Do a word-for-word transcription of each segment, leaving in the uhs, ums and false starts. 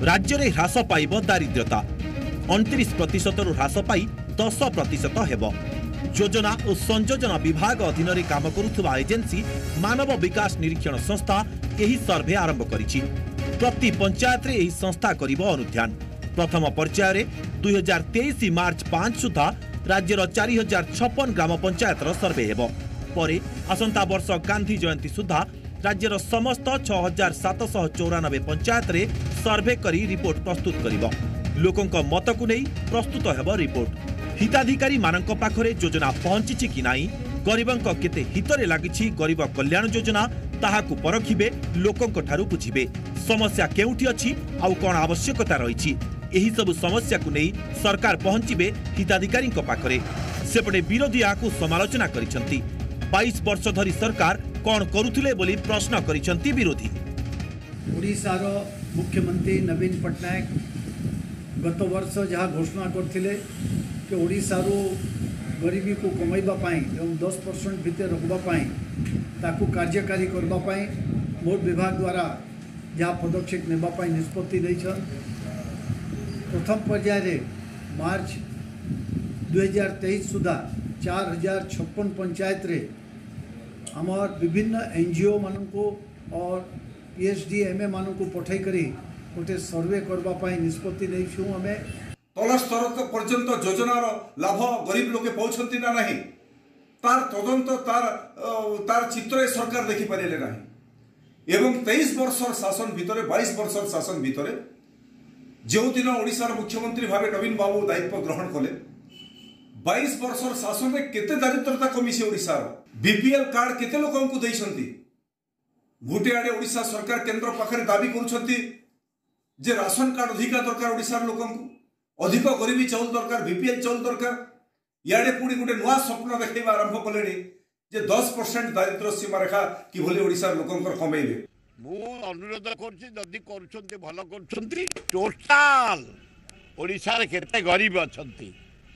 राज्य में ह्रास पाइब दारिद्र्यता उनतीस प्रतिशत रु ह्रास पाई दस प्रतिशत हेब। योजना और संयोजन विभाग अधीन में काम करुवा एजेंसी मानव विकास निरीक्षण संस्था यही सर्वे आरंभ करिछि। प्रति पंचायत रे यही संस्था करिब अनुध्यान। प्रथम पर्यायर दुई हजार तेईस मार्च पांच सुधा राज्यर चार हजार छप्पन ग्राम पंचायत सर्वे हेब। परे आसंता वर्ष गांधी जयंती सुधा राज्यर समस्त छह हजार सात सौ चौरानबे पंचायत रे सर्वे करी रिपोर्ट प्रस्तुत करिब। लोकंक मत को नहीं प्रस्तुत हेब रिपोर्ट। हिताधिकारी मानक पाखरे योजना पहुंची कि नाही, गरीबंक केते हितरे लागिछि गरीब कल्याण योजना ताहाकु परखिबे, लोकंक ठारु बुझिबे समस्या केउठी अछि आउ कोन आवश्यकता रहिछि। एही सब समस्या को नहीं सरकार पहुंचीबे हिताधिकारी पाखरे। सेपटे विरोधी आकु समालोचना करिसंती। बाईस वर्ष धरी सरकार कौन करुथिले बोली प्रश्न करिसंती विरोधी। ओडिशार मुख्यमंत्री नवीन पट्टनायक गत वर्ष जहाँ घोषणा करथिले कि ओडिशारू गरीबी को कमाइबा पाई एवं दस परसेंट भितर रखबा पाई ताकू कार्यकारी करबा पाई मोट विभाग द्वारा जहाँ पदक्षेप नेबा पाई निष्पत्ति दैछन। प्रथम पर्याय मार्च दुई हजार तेईस सुधा चार हजार छप्पन पंचायत रे आमर विभिन्न एनजीओ मानू और पीएचडी एमए मानू पठै करी गोटे सर्वे करबा पाई निष्पत्ति नैछु। आमे तल स्तर पर्यंत योजनार लाभ गरीब लोके पाउछंती ना नहीं तार तदंत तार तार चित्र सरकार देखि पारे नहीं। एवं तेईस वर्षर शासन भितर बाईस वर्षर शासन भितर जो दिन ओडिशार मुख्यमंत्री भावे नवीन बाबू दायित्व ग्रहण कले बाईस वर्षर शासन में केते दारिद्रता कमिसी। ओडिशार बीपीएल कार्ड केते लोकंकु दैछंती। गोटे आडे ओडिशा सरकार केंद्र पाखरे दाबी करूछंती जे राशन कार्ड अधिका दरकार ओडिशार लोकंकु अधिक गरीबी चाउल दरकार बीपीएल चाउल दरकार। याडे पुणी गोटे नुआ स्वप्न देखा आरंभ कले जे दस परसेंट दारिद्र सीमा रेखा किभली ओडिशार लोकंकर कमेइबे। मु अनुरोध करछि जदि करूछंती भलो करूछंती टोटल ओडिशार केते गरीब अछंती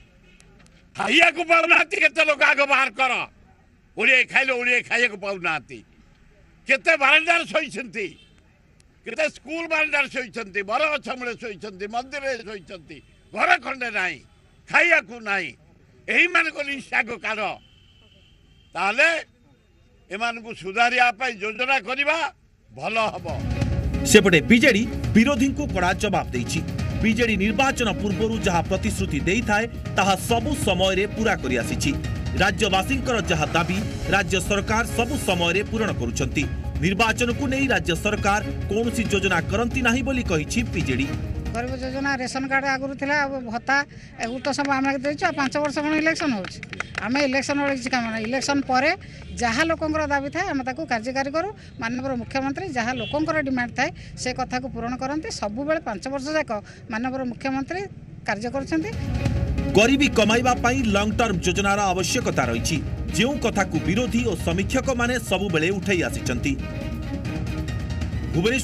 खाइया को पाउनाती केते लोक आग बाहर कर ओडिया खाइले ओडिया खाइया को पाउनाती केते बारंडार सोइछंती केते स्कूल बारंडार सोइछंती बर गछ मूले सोइछंती मंदिर रे सोइछंती घर खंडे नाही खाइया को नाही एही मान को निशाग काढ ताले एमान को सुधारिया पई योजना करिबा भलो हबो। सेपटे बीजेडी विरोधी को कड़ा जवाब देछि। बीजेडी निर्वाचन पूर्व जहाँ प्रतिश्रुति देई थाए ताहा सबु समय रे पूरा करि आसीछि। राज्यवासींकर जहाँ दाबी राज्य सरकार सबु समय रे पूरण करुछंती। निर्वाचन को नहीं राज्य सरकार कौनसी योजना करंती नाही बोली कहिछि बीजेडी। गरीब योजना रेशन कार्ड आगुरी थिला भत्ता एगुट सब आम देछु पांच वर्ष कोन इलेक्शन होछि आमे इलेक्शन वाले किसी काम ना इलेक्शन परे जहाँ लोकंकर दाबी थाए आमे ताकू कार्यकारी करू। माननीय मुख्यमंत्री जहाँ लोकंकर डिमांड थाए से कथा को पूरण करंती। सब बेले पांच वर्ष जाक माननीय मुख्यमंत्री कार्य करछंती। गरीबी कमाइबा पाई लॉन्ग टर्म योजनार आवश्यकता रही जो कथा को विरोधी और समीक्षक माने सबु बेले उठाई आसिचंती।